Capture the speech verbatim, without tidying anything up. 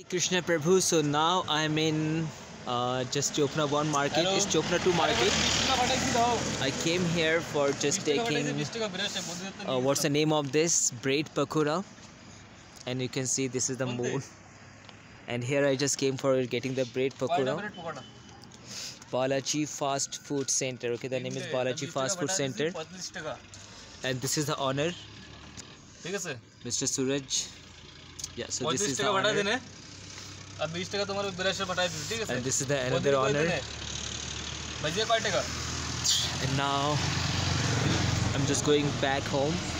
Krishna Prabhu. So now I'm in uh, just Chopna one market. Hello. It's Chopna two market. I came here for just taking uh, what's the name of this bread pakora, and you can see this is the moon. And here I just came for getting the bread pakora. Balaji Fast Food Center. Okay, the name is Balaji Fast Food Center. And this is the owner, Mister Suraj. Yeah, so this is the owner. And this is the another owner. And now I'm just going back home.